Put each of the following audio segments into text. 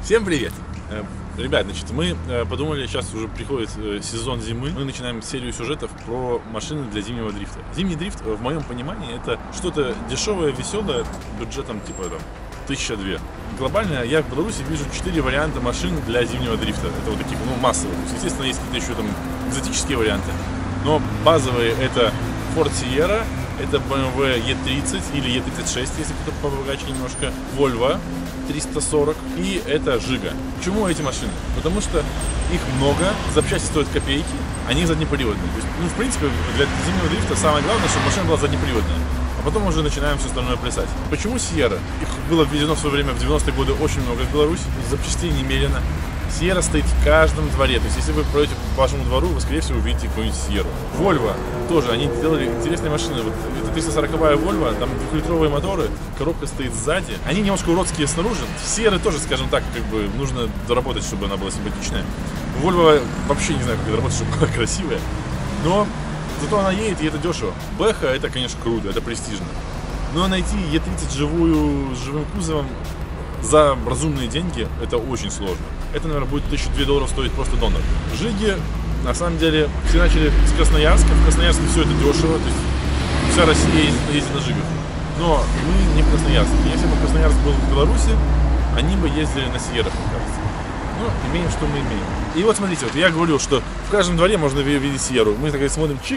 Всем привет! Ребят, значит, мы подумали, сейчас уже приходит сезон зимы, мы начинаем серию сюжетов про машины для зимнего дрифта. Зимний дрифт, в моем понимании, это что-то дешевое, веселое, бюджетом типа там 1002. Глобально я в Беларуси вижу 4 варианта машин для зимнего дрифта. Это вот таких, массовых. Естественно, есть какие-то еще там экзотические варианты. Но базовые это Ford Sierra, это BMW E30 или E36, если кто-то побогаче немножко, Volvo 340 и это Жига. Почему эти машины? Потому что их много, запчасти стоят копейки, они заднеприводные. То есть, в принципе, для зимнего дрифта самое главное, чтобы машина была заднеприводная. А потом уже начинаем все остальное плясать. Почему Sierra? Их было введено в свое время, в 90-е годы, очень много в Беларуси, запчастей немерено. Sierra стоит в каждом дворе. То есть, если вы пройдете по вашему двору, вы, скорее всего, увидите какую-нибудь Sierra. Volvo тоже, они делали интересные машины. Вот это 340-я Volvo, там 2-литровые моторы, коробка стоит сзади. Они немножко уродские снаружи. Sierra тоже, скажем так, как бы нужно доработать, чтобы она была симпатичная. Volvo вообще не знаю, как доработать, чтобы была красивая. Но зато она едет, и это дешево. Бэха, это, конечно, круто, это престижно. Но найти E30 живую, с живым кузовом за разумные деньги, это очень сложно. Это, наверное, будет $1002 стоить просто донор. Жиги, на самом деле, все начали с Красноярска. В Красноярске все это дешево, то есть вся Россия ездит на Жигах. Но мы не в Красноярске. Если бы Красноярск был в Беларуси, они бы ездили на Сиеррах, мне кажется. Но имеем, что мы имеем. И вот смотрите, вот я говорил, что в каждом дворе можно видеть Сиерру. Мы так смотрим, чик,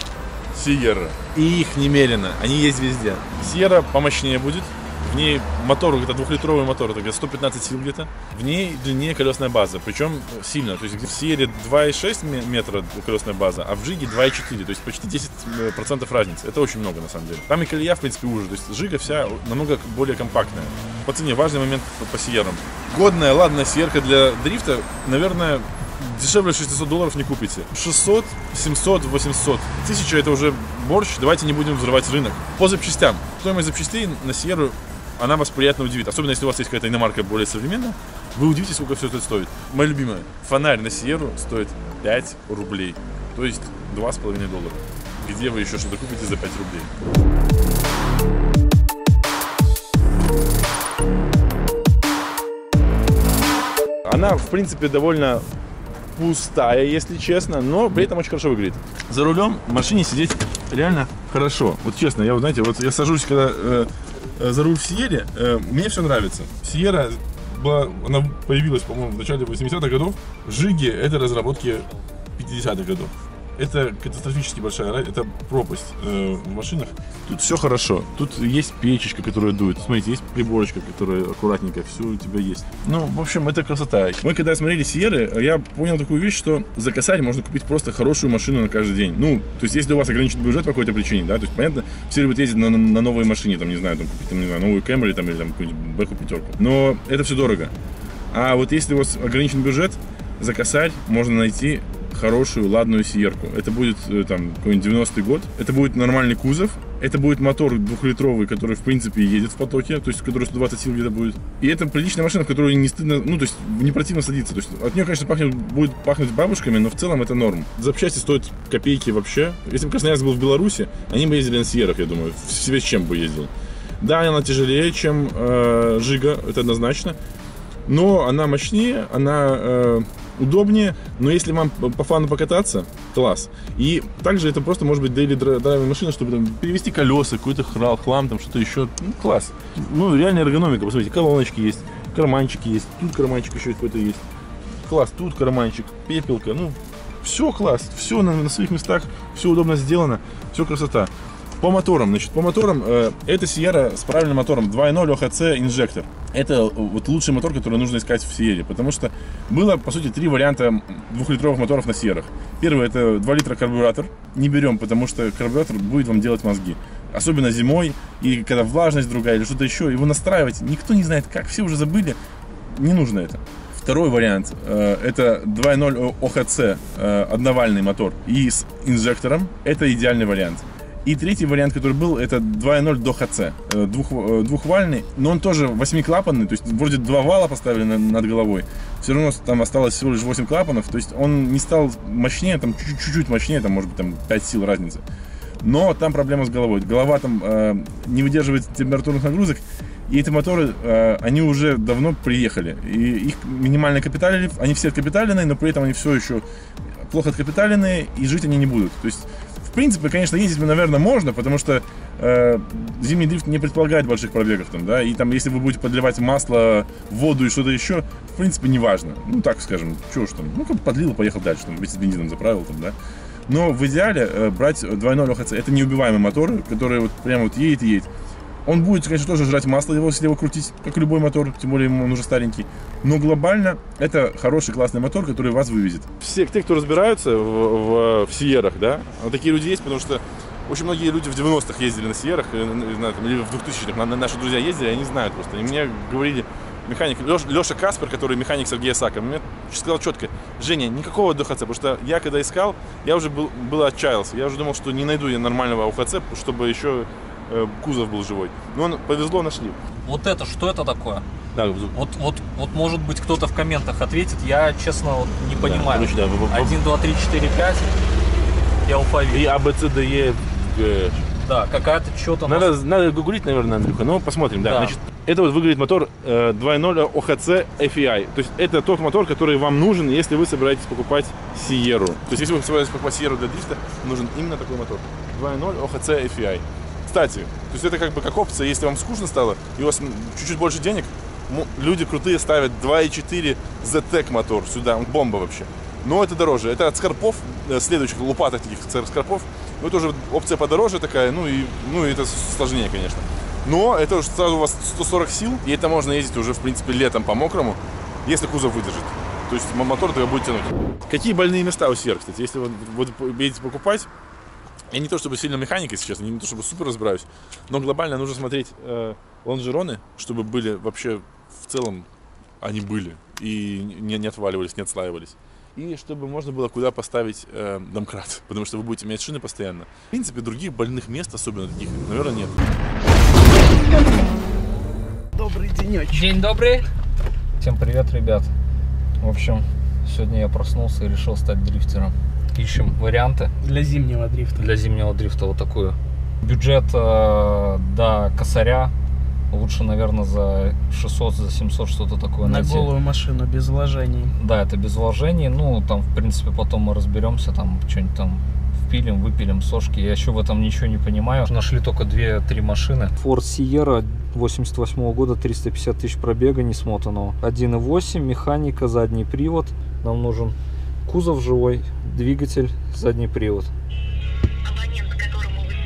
Sierra. И их немерено, они есть везде. Sierra помощнее будет. В ней мотор, это 2-литровый мотор, это где-то 115 сил где-то. В ней длиннее колесная база, причем сильно. То есть в Sierra 2,6 метра колесная база, а в Жиге 2,4, то есть почти 10% разницы. Это очень много на самом деле. Там и колея, в принципе, уже. То есть Жига вся намного более компактная. По цене важный момент по Sierra. Годная, ладная Sierra для дрифта, наверное, дешевле $600 не купите. 600, 700, 800. 1000 это уже борщ, давайте не будем взрывать рынок. По запчастям. Стоимость запчастей на Sierra, она вас приятно удивит. Особенно если у вас есть какая-то иномарка более современная, вы удивитесь, сколько все это стоит. Моя любимая. Фонарь на Sierra стоит 5 рублей. То есть $2,5. Где вы еще что-то купите за 5 рублей? Она, в принципе, довольно пустая, если честно, но при этом очень хорошо выглядит. За рулем в машине сидеть реально хорошо. Вот честно, я, знаете, вот я сажусь, когда за руль в Sierra, мне все нравится. Sierra она появилась, по-моему, в начале 80-х годов. Жиги — это разработки 50-х годов. Это катастрофически большая разница, это пропасть в машинах. Тут все хорошо. Тут есть печечка, которая дует. Смотрите, есть приборочка, которая аккуратненько, все у тебя есть. Ну, в общем, это красота. Мы когда смотрели Sierra, я понял такую вещь, что за косарь можно купить просто хорошую машину на каждый день. Ну, то есть, если у вас ограничен бюджет по какой-то причине, да, то есть, понятно, все любят ездить на новой машине, там, не знаю, там, купить, там, не знаю, новую Camry, там, или там, какую-нибудь Бэху пятерку. Но это все дорого. А вот если у вас ограничен бюджет, за косарь можно найти хорошую, ладную Sierra. Это будет там какой-нибудь 90-й год. Это будет нормальный кузов. Это будет мотор 2-литровый, который в принципе едет в потоке, то есть который 120 сил где-то будет. И это приличная машина, в которую не стыдно, ну то есть не противно садиться. То есть от нее, конечно, будет пахнуть бабушками, но в целом это норм. Запчасти стоят копейки вообще. Если бы Красноярск был в Беларуси, они бы ездили на Sierra, я думаю, в себе с чем бы ездил. Да, она тяжелее, чем Жига, это однозначно. Но она мощнее, она удобнее, но если вам по фану покататься, класс. И также это просто может быть daily драйвинг машина, чтобы там перевести колеса, какой-то хлам, там что-то еще. Ну, класс. Ну, реальная эргономика, посмотрите, колоночки есть, карманчики есть, тут карманчик еще какой-то есть. Класс, тут карманчик, пепелка, ну, все класс, все на своих местах, все удобно сделано, все красота. По моторам, значит, это Sierra с правильным мотором 2.0 OHC инжектор. Это вот лучший мотор, который нужно искать в Sierra, потому что было, по сути, 3 варианта 2-литровых моторов на Sierra. Первый — это 2 литра карбюратор. Не берем, потому что карбюратор будет вам делать мозги. Особенно зимой, и когда влажность другая или что-то еще, его настраивать никто не знает как, все уже забыли, не нужно это. Второй вариант — это 2.0 OHC, одновальный мотор и с инжектором. Это идеальный вариант. И третий вариант, который был, это 2.0 DOHC, двухвальный, но он тоже 8-клапанный, то есть вроде 2 вала поставили над головой, все равно там осталось всего лишь 8 клапанов, то есть он не стал мощнее, там чуть-чуть мощнее, там может быть там 5 сил разницы. Но там проблема с головой, голова там не выдерживает температурных нагрузок, И эти моторы, они уже давно приехали. И их минимальный капиталь, они все откапиталенные, но при этом они все еще плохо откапиталенные, и жить они не будут. То есть, в принципе, конечно, ездить, наверное, можно, потому что зимний дрифт не предполагает больших пробегов. Там, да? И там, если вы будете подливать масло, воду и что-то еще, в принципе, не важно. Ну, так скажем, что уж там, ну, как подлил и поехал дальше, там, вместе с бензином заправил, там, да. Но в идеале брать 2.0 ОХЦ, это неубиваемый мотор, который вот прямо вот едет и едет. Он будет, конечно, тоже жрать масло, если его крутить, как любой мотор, тем более он уже старенький. Но глобально это хороший, классный мотор, который вас вывезет. Все те, кто разбираются в Сиерах, да, вот такие люди есть, потому что очень многие люди в 90-х ездили на Сиерах, или в 2000-х, наши друзья ездили, они знают просто. И мне говорили, механик Леша Каспер, который механик Сергея Сака, мне сказал четко: Женя, никакого ДХЦ, потому что я когда искал, я уже был отчаялся, я уже думал, что не найду я нормального ОХЦ, чтобы еще кузов был живой. Но повезло, нашли. Вот это, что это такое? Да, вот может быть кто-то в комментах ответит, я честно вот не понимаю. Да, 1, 2, 3, 4, 5 и алфавит. И А, Б, С, Д, Е. Да, какая-то что-то... Надо гуглить, наверное, Андрюха, но посмотрим. Да. Значит, это вот выглядит мотор 2.0 OHC FEI. То есть это тот мотор, который вам нужен, если вы собираетесь покупать Сиеру. То есть если вы собираетесь покупать Сиеру для дрифта, нужен именно такой мотор. 2.0 OHC FEI. Кстати, то есть это как опция, если вам скучно стало, и у вас чуть-чуть больше денег, люди крутые ставят 2.4 ZTEC мотор сюда, он бомба вообще. Но это дороже. Это от Скорпов, следующих лопаток таких Скорпов. Ну, это уже опция подороже такая, ну и это сложнее, конечно. Но это уже сразу у вас 140 сил, и это можно ездить уже, в принципе, летом по мокрому, если кузов выдержит. То есть мотор тогда будет тянуть. Какие больные места у Сиер, кстати, если вы едете покупать? Я не то чтобы сильно механик, если честно, не то чтобы супер разбираюсь, но глобально нужно смотреть лонжероны, чтобы были вообще в целом, они были и не отваливались, не отслаивались. И чтобы можно было куда поставить домкрат, потому что вы будете менять шины постоянно. В принципе, других больных мест, особенно таких, наверное, нет. Добрый денечек. День добрый. Всем привет, ребят. В общем, сегодня я проснулся и решил стать дрифтером. Ищем варианты. Для зимнего дрифта. Для зимнего дрифта вот такую. Бюджет до косаря. Лучше, наверное, за 600, за 700 что-то такое на найти. голую машину, без вложений. Да, это без вложений. Ну, там, в принципе, потом мы разберемся, там, что-нибудь там впилим, выпилим сошки. Я еще в этом ничего не понимаю. Нашли только 2-3 машины. Ford Sierra 88 года, 350 тысяч пробега, не смотанного. 1.8, механика, задний привод. Нам нужен кузов живой, двигатель, задний привод. Абонент, которому вы...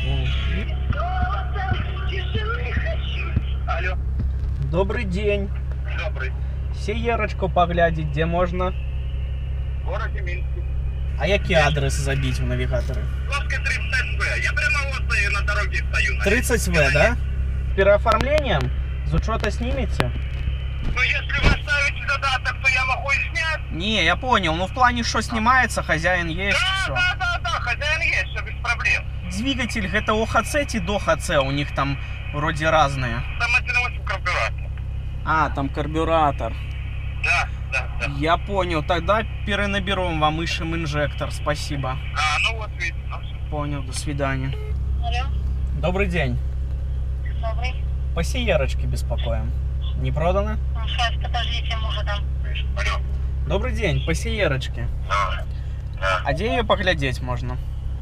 Алло. Добрый день. Добрый. Сієрочку поглядеть, где можно? В городе Минске. А який адрес забить в навигаторы? Лавка 30В. Я прямо вот на дороге стою. 30В, да? С переоформлением? С учета снимете? Ну, если вы оставите задаток, то я могу и снять. Не, я понял. Ну, в плане, что снимается, хозяин есть, все. Да, хозяин есть, все без проблем. Двигатель, это ОХЦ и до ХЦ, у них там вроде разные. Там 1.8 карбюратор. А, там карбюратор. Да. Я понял, тогда перенаберем вам, ищем инжектор, спасибо. Ну вот видите, ну все. Понял, до свидания. Алло. Добрый день. Добрый. По Сиерочке беспокоим. Не продано? Ну, сейчас, подождите, мужа там. Алло. Добрый день, по Сиерочке. Да. А где ее поглядеть можно?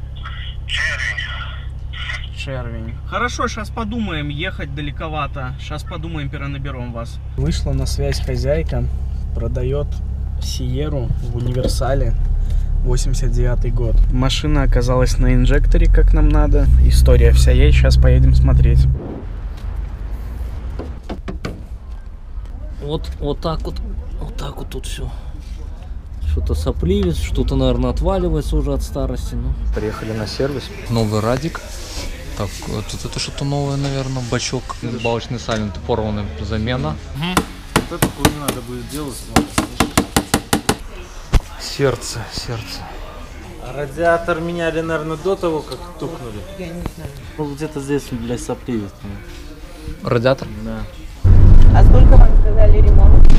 Червень. Хорошо, сейчас подумаем, ехать далековато. Сейчас подумаем, перенаберем вас. Вышла на связь хозяйка, продает Сиеру в универсале, 89 год. Машина оказалась на инжекторе, как нам надо. История вся есть, сейчас поедем смотреть. Вот так вот тут все. Что-то сопливец, что-то, наверное, отваливается уже от старости. Ну. Приехали на сервис. Новый радик. Так, тут это что-то новое, наверное, бачок. Балочный сайлент порванный, замена. Вот эту хуйню надо будет делать. Сердце. А радиатор меняли, наверное, до того, как тукнули. Я не знаю. Ну, где-то здесь, для сопливец. Радиатор? Да. А сколько вам сказали ремонт?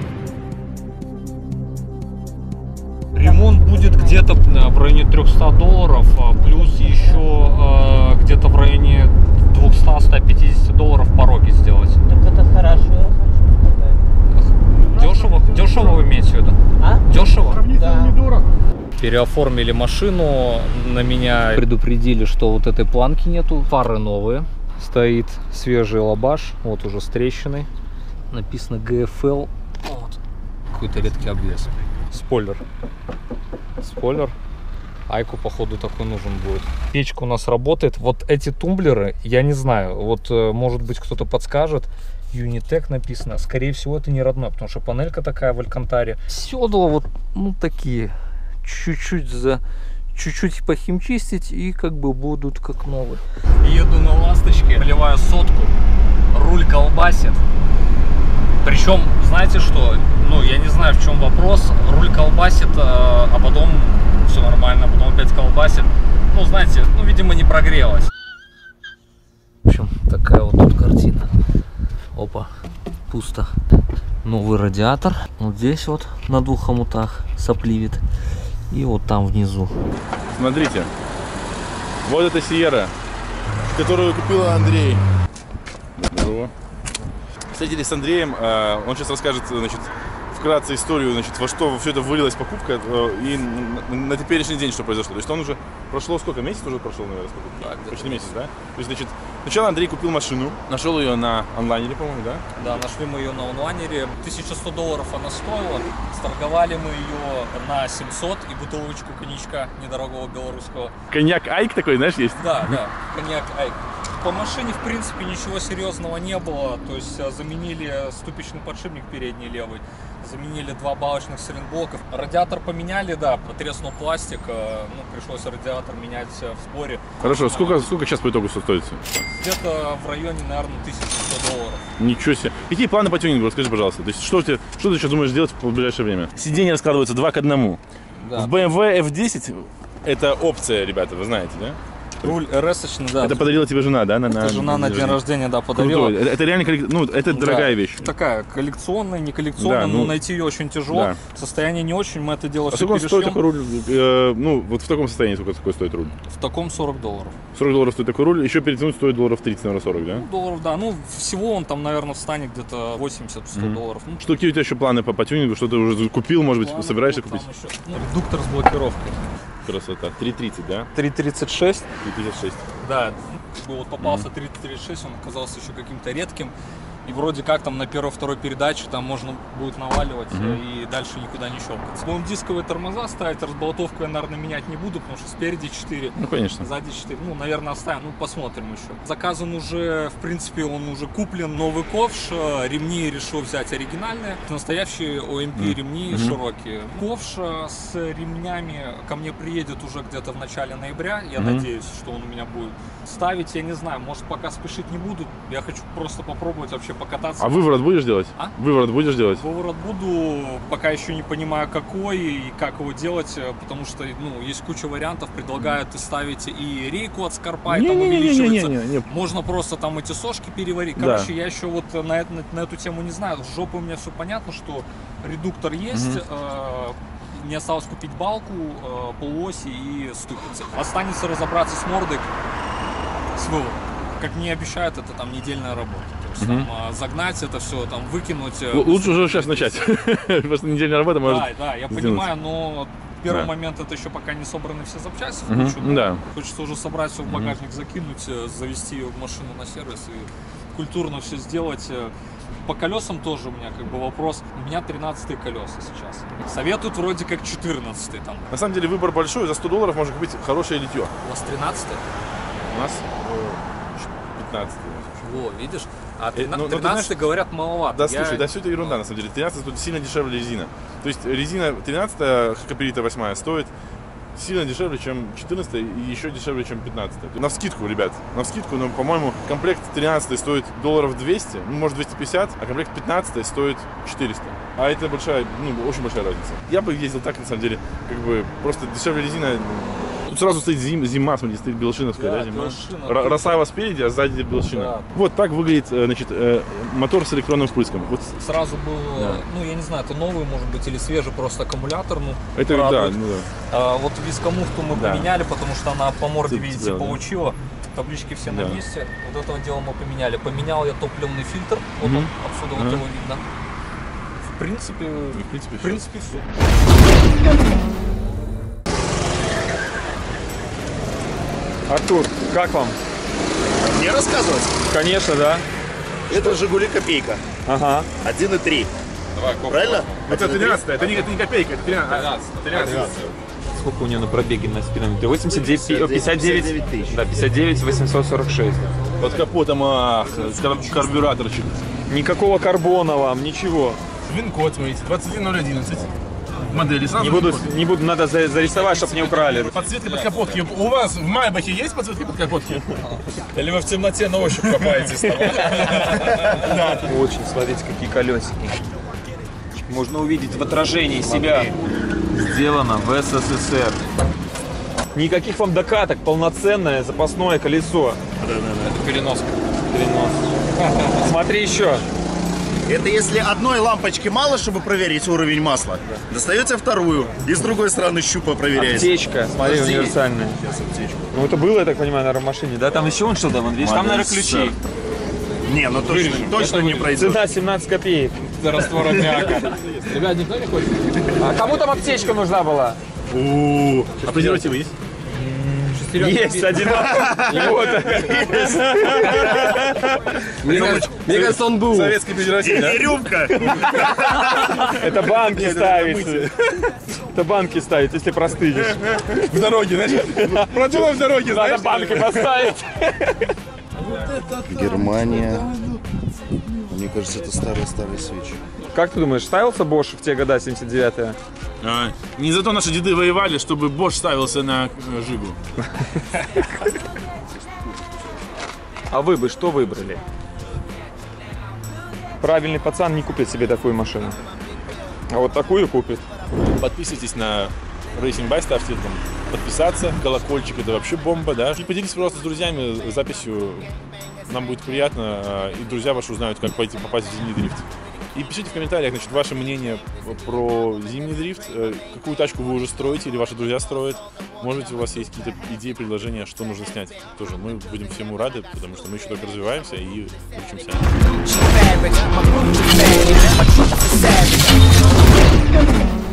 Ремонт будет где-то в районе $300, плюс еще где-то в районе $200-150 пороги сделать. переоформили машину, на меня предупредили, что вот этой планки нету, фары новые, стоит свежий лабаш, вот уже с трещиной, написано GFL, вот. Какой-то редкий обвес. Спойлер, Айку походу такой нужен будет. Печка у нас работает, вот эти тумблеры, я не знаю, вот может быть кто-то подскажет. Unitec написано, скорее всего это не родной, потому что панелька такая в Алькантаре. Седла вот, ну такие, чуть-чуть похимчистить и как бы будут как новые. Еду на ласточке, вливаю сотку, руль колбасит. Причем, знаете что, ну я не знаю в чем вопрос, руль колбасит, а потом все нормально, потом опять колбасит. Ну знаете, ну видимо не прогрелась. В общем, такая вот тут картина. Опа, пусто. Новый радиатор. Вот здесь вот на двух хомутах сопливит. И вот там внизу. Смотрите, вот эта Сиера, которую купил Андрей. Здорово. Встретились с Андреем, он сейчас расскажет, значит, вкратце историю, значит, во что все это вылилась покупка и на теперешний день что произошло. То есть он уже прошло сколько? Месяц уже прошел, наверное, с покупкой? Да, почти месяц, да? То есть, значит, сначала Андрей купил машину, нашел ее на онлайнере, по-моему, да? Да, нашли мы ее на онлайнере. $1100 она стоила. Сторговали мы ее на 700 и бутылочку коньячка недорогого белорусского. Коньяк Айк такой, знаешь, есть? Да, коньяк Айк. По машине, в принципе, ничего серьезного не было. То есть заменили ступичный подшипник передний левый, заменили 2 балочных сайлентблоков. Радиатор поменяли, да, потреснул пластик. Ну, пришлось радиатор менять в сборе. Хорошо, сколько сейчас по итогу стоит? Где-то в районе, наверное, $1100. Ничего себе. Какие планы по тюнингу? Расскажи, пожалуйста. То есть, что ты сейчас думаешь делать в ближайшее время? Сиденья раскладываются 2 к 1. Да. В BMW F10 это опция, ребята, вы знаете, да? Руль РС-очный, да. Это подарила тебе жена, да? Это жена на день рождения, да, подарила. Крутой. Это реально, ну, это дорогая вещь. Такая коллекционная, не коллекционная, да, но найти ее очень тяжело. Да. Состояние не очень, мы это дело все перешьем. Стоит такой руль? Ну, вот в таком состоянии сколько стоит руль? В таком $40. $40 стоит такой руль, еще перетянуть стоит $30, наверное, 40, да? Ну, долларов, да. Ну, всего он там, наверное, встанет где-то $80-100. Ну, что, какие у тебя еще планы по тюнингу? Что ты уже купил, может быть, собираешься купить? Еще, ну, редуктор с блокировкой. Красота. 3.30, да? 3.36. 3.36. Да, вот попался 3.36, он оказался еще каким-то редким. И вроде как там на первой-второй передаче там можно будет наваливать и дальше никуда не щелкаться. Будем дисковые тормоза ставить, разболтовку я, наверное, менять не буду, потому что спереди 4, ну, конечно. Сзади 4. Ну, наверное, оставим, ну, посмотрим еще. Заказан уже, в принципе, он уже куплен, новый ковш, ремни решил взять оригинальные, настоящие OMP ремни широкие. Ковш с ремнями ко мне приедет уже где-то в начале ноября, я надеюсь, что он у меня будет. Ставить, я не знаю, может, пока спешить не буду, я хочу просто попробовать вообще покататься. А выворот будешь делать? А? Выворот будешь делать? Выворот буду, пока еще не понимаю какой и как его делать, потому что, ну, есть куча вариантов, предлагают ставить и рейку от Скорпа, и там увеличивается. Можно просто там эти сошки переварить. Короче, да. Я еще вот на эту тему не знаю, с жопой у меня все понятно, что редуктор есть, мне осталось купить балку, полуоси и ступицы. Останется разобраться с мордой, с выводом. Как мне обещают, это там недельная работа. То есть там загнать это все, там выкинуть. Лучше уже сейчас начать. Просто недельная работа может. Да, я понимаю, но первый момент это еще пока не собраны все запчасти. Хочется уже собрать все в багажник, закинуть, завести в машину на сервис и культурно все сделать. По колесам тоже у меня как бы вопрос. У меня 13-е колеса сейчас. Советуют вроде как 14-е там. На самом деле выбор большой, за $100 можно купить хорошее литье. У вас 13-е? У нас 15-е. Во, видишь? А 13 говорят маловато. Да, слушай, да все это ерунда на самом деле. 13 тут сильно дешевле резина. То есть резина 13-я, Каприта 8 стоит сильно дешевле, чем 14 и еще дешевле, чем 15. Навскидку, ребят, навскидку, но, по-моему, комплект 13 стоит $200, ну, может, 250, а комплект 15 стоит 400. А это большая, ну, очень большая разница. Я бы ездил так, на самом деле, как бы, просто дешевле резина. Тут сразу стоит зима, смотри, стоит белошиновская, да, зима. Росава спереди, а сзади белошина. Да. Вот так выглядит, значит, мотор с электронным впрыском. Вот. Сразу был, ну, я не знаю, это новый, может быть, или свежий просто аккумулятор, ну, это да, ну, да. Вот вискомуфту мы поменяли, потому что она по морде, видите, получила. Таблички все на месте. Вот этого дела мы поменяли. Поменял я топливный фильтр, вот он, отсюда вот его видно. В принципе все. Артур, как вам? Мне рассказывать? Конечно, да. Это «Жигули» копейка. Ага. 1,3. Правильно? Это 13, это не копейка, это 13. Сколько у нее на пробеге на спидометре? 89, 59 тысяч. Да, 59 846. Под капотом карбюраторчик. Никакого карбона вам, ничего. Вин-код, смотрите, 21011. Модели сразу. Не буду, надо зарисовать, чтобы не украли. Подсветки под капотки. У вас в Майбахе есть подсветки под капотки? Или вы в темноте на ощупь копаетесь там? Очень, смотрите, какие колесики. Можно увидеть в отражении себя. Сделано в СССР. Никаких вам докаток, полноценное запасное колесо. Это переноска. Смотри еще. Это если одной лампочки мало, чтобы проверить уровень масла, достаете вторую и с другой стороны щупа проверяете. Аптечка, смотри, Подожди. универсальная. Сейчас аптечку. Ну это было, я так понимаю, наверное, в машине, да? Там еще вон что-то, вон, видишь, там, наверное, ключи. Не, ну точно не пройдет. Цена 17 копеек. За раствор аммиака. Ребят, никто не хочет? А кому там аптечка нужна была? А презервативы есть? Есть, один. Вот. Мне кажется, он был. Советский презерватив, да? И рюмка. Это банки ставить. Это банки ставить, если простынешь. В дороге, знаешь? Продуло в дороге, Надо знаешь? банки поставить. Германия. Мне кажется, это старые свечи. Как ты думаешь, ставился Bosch в те года, 79-е? Не зато наши деды воевали, чтобы Bosch ставился на Жигу. А вы бы что выбрали? Правильный пацан не купит себе такую машину. А вот такую купит. Подписывайтесь на Racing By, ставьте там подписаться, колокольчик, это вообще бомба, да. И поделитесь, пожалуйста, с друзьями записью, нам будет приятно, и друзья ваши узнают, как пойти попасть в зимний дрифт. И пишите в комментариях, значит, ваше мнение про зимний дрифт, какую тачку вы уже строите или ваши друзья строят. Может быть, у вас есть какие-то идеи, предложения, что нужно снять. Тоже мы будем всему рады, потому что мы еще только развиваемся и учимся.